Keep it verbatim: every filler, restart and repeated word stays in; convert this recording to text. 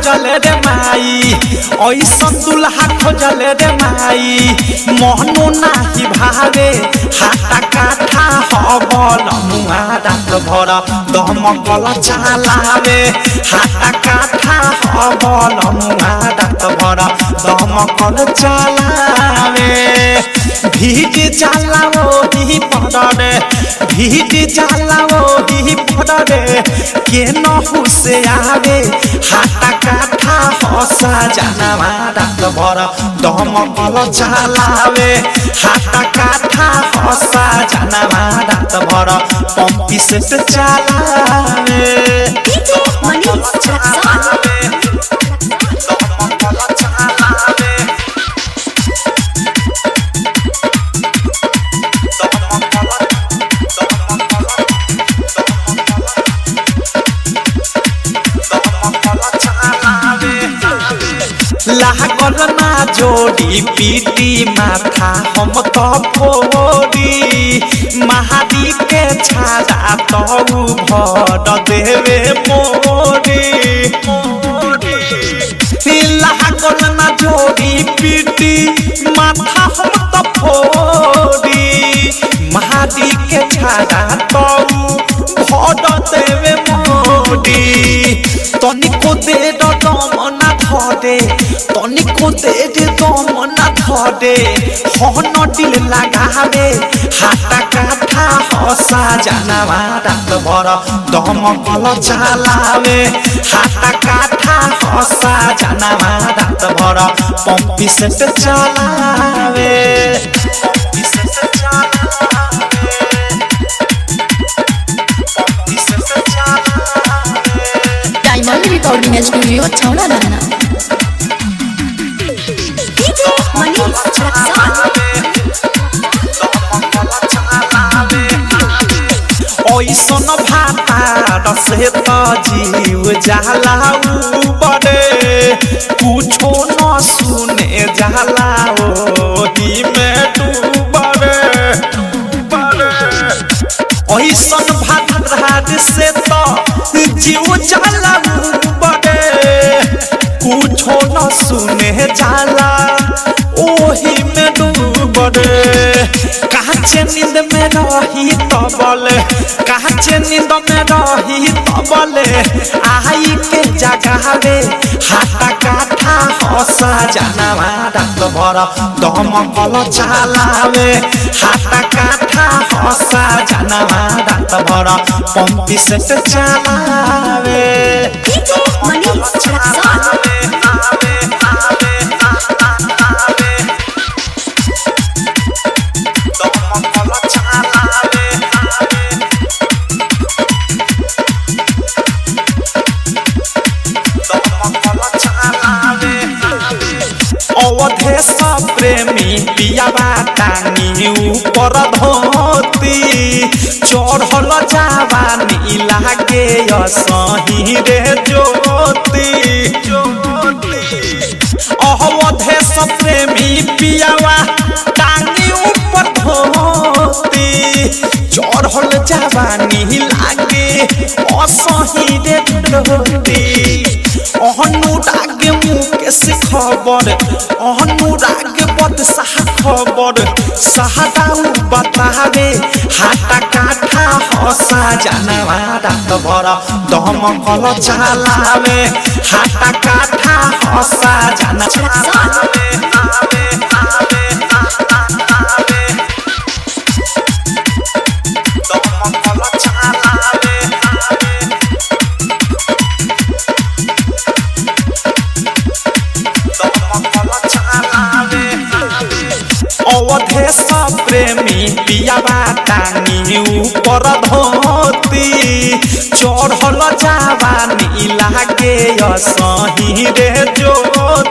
खोजले रे माई ऐसन दुल्हा खोजले रे माई मोहनो नाही भावे हाटा काठा हबल मुआ रात भर दमकल चलावे हाटा काठा हबल मुआ रात भर दमकल चलावे भीग जाला ओही पड़े भीग जाला ओही पड़े के नहु से आवे हाटा काठा हसा जानवा रात भर दमकल चलावे हाटा काठा हसा जानवा रात भर पंपी से चलावे लागल ना जोड़ी पीटी माथा हम तो फोड़ी महादी के छाड़ा तो भर देवे मोरी लागल ना जोड़ी पीटी माथा हम तो फोड़ी महादी के छाड़ा तो भर देवे मोरी तनिको दे दम ना धरे तनिको दे दम ना धरे हन दिल लगावे हाटा काठा हसा जानवा रात भर दमकल चलावे हाटा काठा हसा जानवा रात भर पंपी से चलावे पंपी से चलावे पंपी से चलावे डायमंड रिकॉर्डिंग स्टूडियो छौड़ा रहना ऐसन भातार से तो जीव जाला बड़े कुछो न सुने जाला ओही में डूबरे ऐसन भातार से तो जीव जाला बड़े कुछो न सुने जाला ओही में डूबरे काचे नींद में रही तबले काचे नींद में रही तबले आई के जगावे हाटा काठा हसा जानवा रात भर दमकल चलावे हाटा काठा हसा जानवा रात भर पंपी से चलावे अवधेश प्रेमी पियावा टांगी ऊपर धोती चढ़ल जवानी लागे सही रे ज्योति अवधेश प्रेमी पियावा टांगी ऊपर धोती चढ़ल जवानी लागे असही रे ज्योति अनुराग मुकेश खबर अनुराग बदशाह खबर सहदाऊ बतावे हाटा काठा हसा जानवा रात भर दमकल चलावे हाटा काठा हसा जानवा अवधेश प्रेमी पियावा टांगी ऊपर धोती चढ़ल जवानी लागे सही रे ज्योति